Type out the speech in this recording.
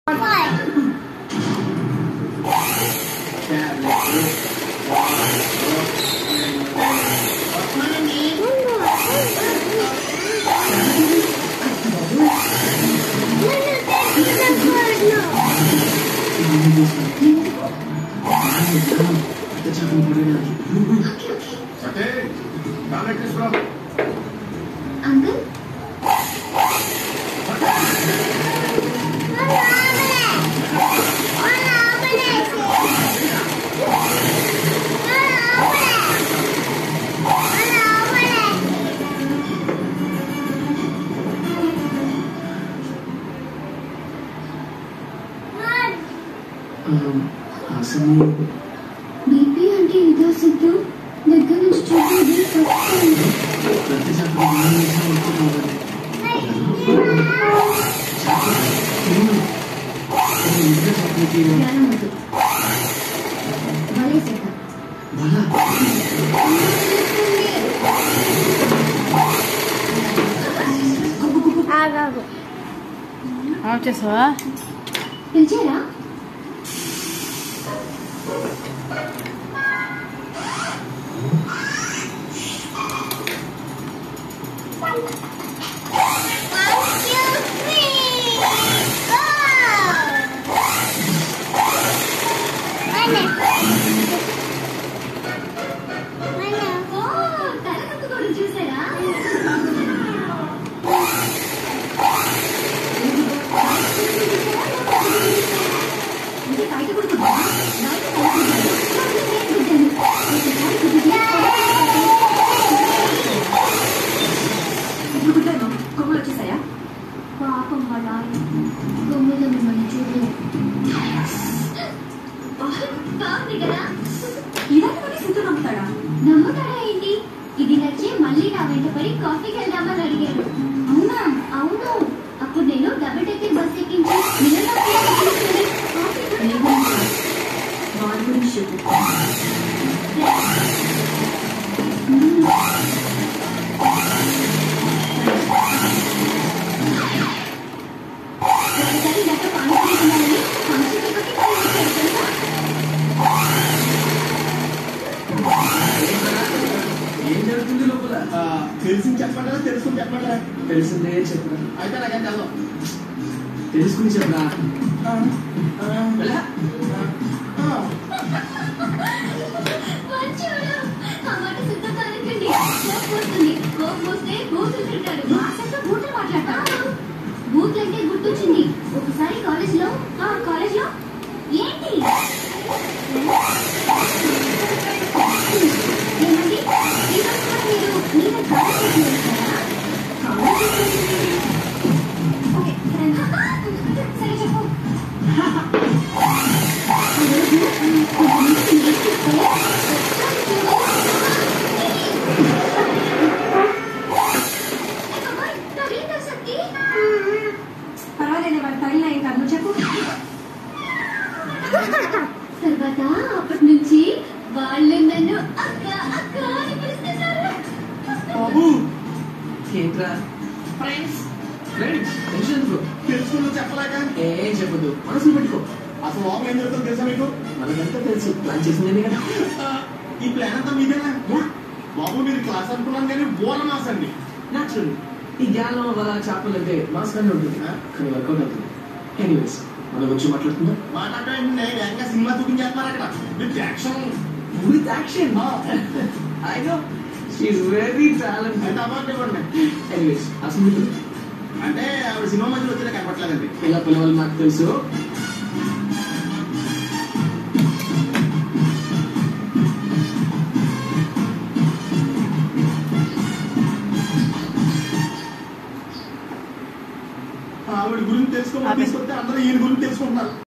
Uncle? BP అంటే ఇదా సిద్ధు దగ్గర నుంచి చూసేది చేసావా పిలిచారా చూసారా కొమ్మలు వచ్చేసాయా పాపం వాళ్ళ కొమ్మలు మిమ్మల్ని చూడలేదు బాగుంది కదా ఇలాంటి కూడా సిద్ధు నమ్ముతాడా నమ్ముతాడా ఏంటి ఇది నచ్చి మళ్ళీ నా వెంట పడి కాఫీకి వెళ్దామని అడిగాడు అవునా అవును అప్పుడు నేను డబుల్ డెక్కర్ బస్ ఎక్కించి వాడి గురించి ఏం జరుగుతుంది లోపల తెలిసింది చెప్పండి తెలుసుకుని చెప్పండి తెలిసిందే చెప్పరా అయితే నాకేం చదవం తెలుసుకుని చెప్పరా బూత్ అంటే గుర్తొచ్చింది ఒకసారి కాలేజ్ లో ఏంటి ఏమండి మీరు కాలేజ్ ఓకే సరే చెప్పు పర్వాలేదు వాడు తగిలిన ఇంకా నువ్వు చెప్పు తర్వాత అప్పటి నుంచి వాళ్ళు నన్ను అక్క అక్క అని పిలుస్తున్నారు బాబు ఏంట్రా ఫ్రెండ్స్ టెన్షన్ తెలుసుకుని చెప్పలేక ఏం చెప్పదు మనసులు పెట్టుకో అసలు లోపల ఏం జరుగుతుందో తెలుసా మీకు మనకంతా తెలుసు ప్లాన్ చేసిందే కదా ఈ ప్లాన్ అంతా మీదేనా బాబు మీరు క్లాస్ అనుకున్నాను కానీ బోల మాస్ అండి నాచురల్ ఈ జ్ఞానం వల్ల చేపలు అంటే మాస్ గానే ఉంటుంది కానీ వర్కౌట్ అవుతుంది ఎనీవేస్ మన గురించి మాట్లాడుతుందా మాట్లాడండి ఇంకా సినిమా చూపించేస్తున్నారు అక్కడ with action I know she's very talented award ఇవ్వండి ఎనీవేస్ అసలు అంటే ఆవిడ సినిమా మధ్యలో వచ్చినా కనపట్లేదండి ఇలా పిలవాలి నాకు తెలుసు ఆవిడ గురించి తెలుసుకోమని తీసుకొస్తే అందరూ ఈయన గురించి తెలుసుకుంటున్నారు